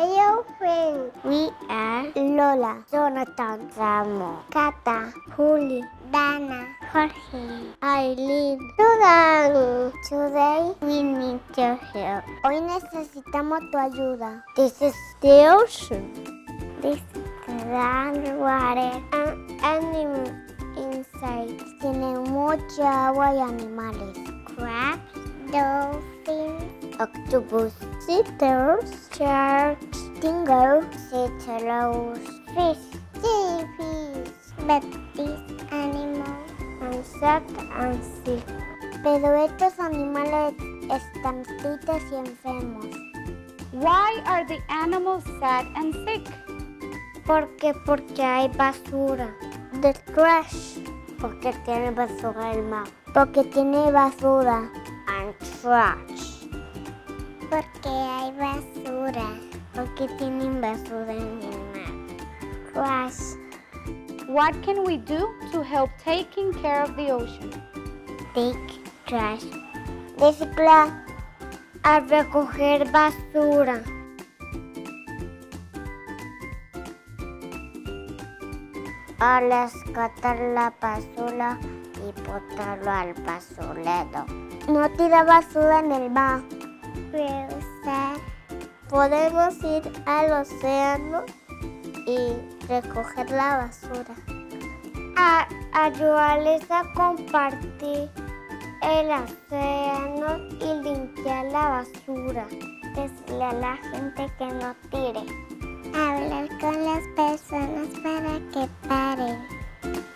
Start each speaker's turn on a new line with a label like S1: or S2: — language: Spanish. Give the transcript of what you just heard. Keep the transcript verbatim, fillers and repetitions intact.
S1: Hello, friends. We are Lola, Jonathan, Ramo, Kata, Juli, Dana, Jorge, Aileen, Sudan. Today we need your help. Hoy necesitamos tu ayuda. This is the ocean. This groundwater and animals inside. Tiene mucha agua y animales. Crabs, dolphins, octopus, sea turtles, sharks, dingo, turtles, fish, jellyfish, but these animals insect and sick. Pero estos animales están tristes y enfermos.
S2: Why are the animals sad and sick?
S1: Porque porque hay basura. The trash. Porque tiene basura el mar. Porque tiene basura. And trash. Porque hay basura. Porque tienen basura en el mar. Trash.
S2: What can we do to help taking care of the ocean?
S1: Take trash. Reciclar. A recoger basura. A rescatar la basura y botarlo al basurero. No tira basura en el mar. Reusar. Podemos ir al océano y recoger la basura. A ayudarles a compartir el océano y limpiar la basura. Decirle a la gente que no tire. Hablar con las personas para que paren.